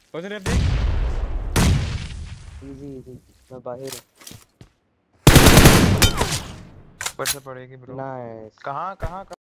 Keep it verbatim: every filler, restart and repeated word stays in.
उधर देख। Easy easy, मैं बाहर हूँ। ऊपर से पड़ेगी ब्रो। नाइस। कहाँ कहाँ